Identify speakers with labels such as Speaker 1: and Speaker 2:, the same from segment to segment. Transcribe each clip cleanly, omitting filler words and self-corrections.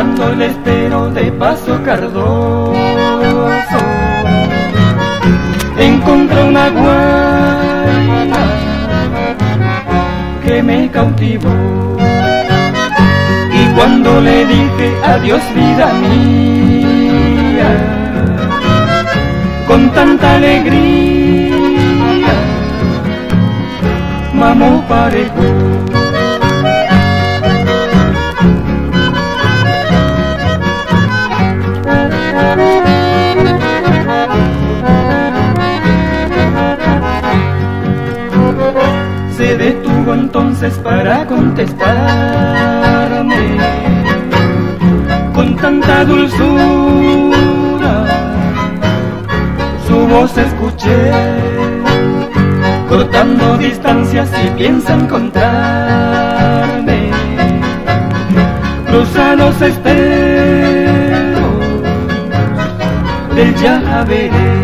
Speaker 1: cruzando el estero de Paso Cardoso, encontré una guaina que me cautivó. Y cuando le dije adiós vida mía, con tanta alegría, mamó parejo. Se detuvo entonces para contestarme con tanta dulzura, su voz escuché, cortando distancias y piensa encontrarme. Cruza los esteros del ya veré.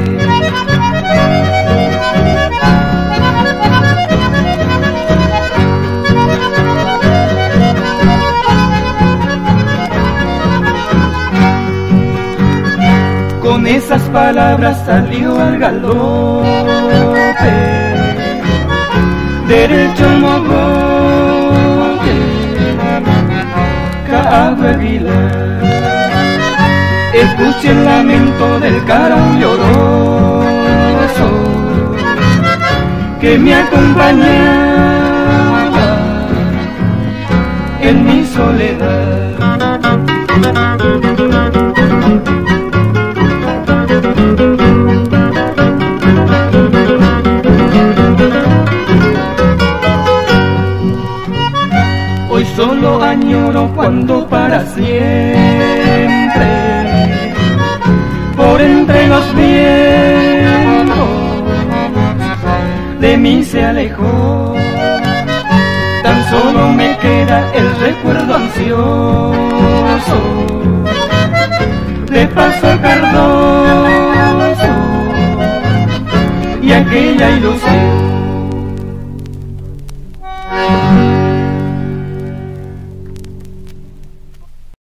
Speaker 1: Con esas palabras salió al galope, derecho al mogote, Cabo Aguilar. Escuché el lamento del carón lloroso que me acompañaba en mi soledad. Hoy solo añoro cuando para siempre por entre los vientos de mí se alejó. Tan solo me queda el recuerdo ansioso de Paso Cardoso y aquella ilusión